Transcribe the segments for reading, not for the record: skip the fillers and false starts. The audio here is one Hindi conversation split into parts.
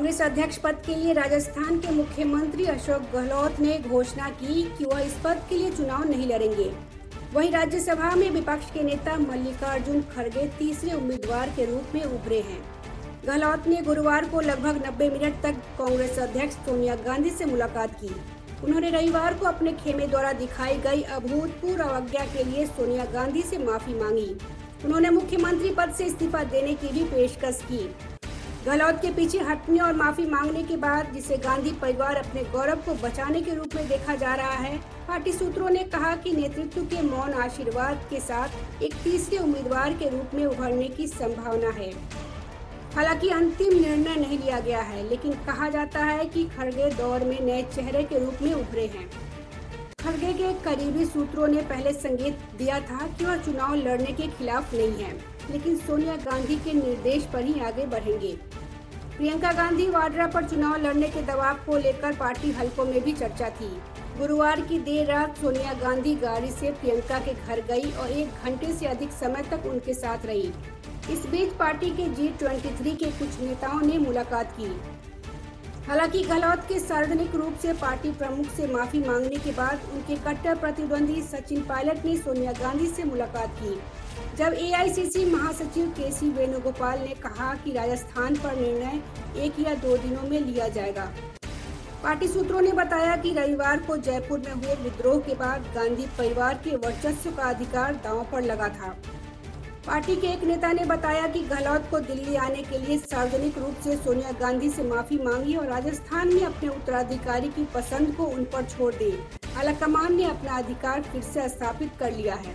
कांग्रेस अध्यक्ष पद के लिए राजस्थान के मुख्यमंत्री अशोक गहलोत ने घोषणा की कि वह इस पद के लिए चुनाव नहीं लड़ेंगे। वहीं राज्यसभा में विपक्ष के नेता मल्लिकार्जुन खड़गे तीसरे उम्मीदवार के रूप में उभरे हैं। गहलोत ने गुरुवार को लगभग 90 मिनट तक कांग्रेस अध्यक्ष सोनिया गांधी से मुलाकात की। उन्होंने रविवार को अपने खेमे द्वारा दिखाई गई अभूतपूर्व अवज्ञा के लिए सोनिया गांधी से माफी मांगी। उन्होंने मुख्यमंत्री पद से इस्तीफा देने की भी पेशकश की। गहलोत के पीछे हटने और माफी मांगने के बाद, जिसे गांधी परिवार अपने गौरव को बचाने के रूप में देखा जा रहा है, पार्टी सूत्रों ने कहा कि नेतृत्व के मौन आशीर्वाद के साथ एक तीसरे उम्मीदवार के रूप में उभरने की संभावना है। हालांकि अंतिम निर्णय नहीं लिया गया है, लेकिन कहा जाता है कि खड़गे दौर में नए चेहरे के रूप में उभरे हैं। खड़गे के करीबी सूत्रों ने पहले संकेत दिया था कि वह चुनाव लड़ने के खिलाफ नहीं है, लेकिन सोनिया गांधी के निर्देश पर ही आगे बढ़ेंगे। प्रियंका गांधी वाड्रा पर चुनाव लड़ने के दबाव को लेकर पार्टी हलकों में भी चर्चा थी। गुरुवार की देर रात सोनिया गांधी गाड़ी से प्रियंका के घर गई और 1 घंटे से अधिक समय तक उनके साथ रही। इस बीच पार्टी के G23 के कुछ नेताओं ने मुलाकात की। हालांकि गहलोत के सार्वजनिक रूप से पार्टी प्रमुख से माफी मांगने के बाद उनके कट्टर प्रतिद्वंदी सचिन पायलट ने सोनिया गांधी से मुलाकात की। जब AICC महासचिव KC वेणुगोपाल ने कहा कि राजस्थान पर निर्णय 1 या 2 दिनों में लिया जाएगा। पार्टी सूत्रों ने बताया कि रविवार को जयपुर में हुए विद्रोह के बाद गांधी परिवार के वर्चस्व का अधिकार दांव पर लगा था। पार्टी के एक नेता ने बताया कि गहलोत को दिल्ली आने के लिए सार्वजनिक रूप से सोनिया गांधी से माफी मांगी और राजस्थान में अपने उत्तराधिकारी की पसंद को उन पर छोड़ दी। आलाकमान ने अपना अधिकार फिर से स्थापित कर लिया है।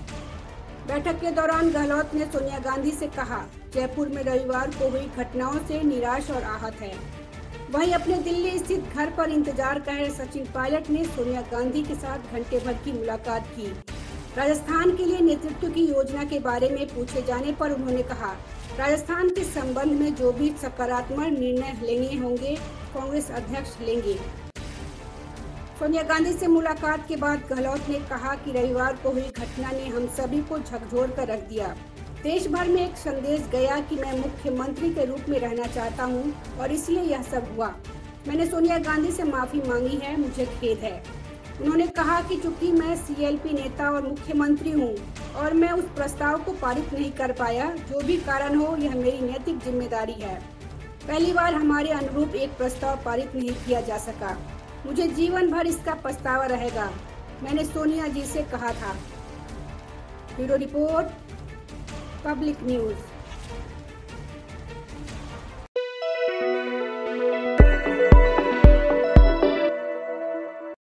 बैठक के दौरान गहलोत ने सोनिया गांधी से कहा, जयपुर में रविवार को हुई घटनाओं से निराश और आहत है। वहीं अपने दिल्ली स्थित घर पर इंतजार कर रहे सचिन पायलट ने सोनिया गांधी के साथ घंटे भर की मुलाकात की। राजस्थान के लिए नेतृत्व की योजना के बारे में पूछे जाने पर उन्होंने कहा, राजस्थान के संबंध में जो भी सकारात्मक निर्णय लेने होंगे कांग्रेस अध्यक्ष लेंगे। सोनिया गांधी से मुलाकात के बाद गहलोत ने कहा कि रविवार को हुई घटना ने हम सभी को झकझोर कर रख दिया। देश भर में एक संदेश गया कि मैं मुख्यमंत्री के रूप में रहना चाहता हूं और इसलिए यह सब हुआ। मैंने सोनिया गांधी से माफी मांगी है, मुझे खेद है। उन्होंने कहा कि चूंकि मैं CLP नेता और मुख्यमंत्री हूं और मैं उस प्रस्ताव को पारित नहीं कर पाया, जो भी कारण हो, यह मेरी नैतिक जिम्मेदारी है। पहली बार हमारे अनुरूप एक प्रस्ताव पारित नहीं किया जा सका। मुझे जीवन भर इसका पछतावा रहेगा, मैंने सोनिया जी से कहा था। Bureau report, public news.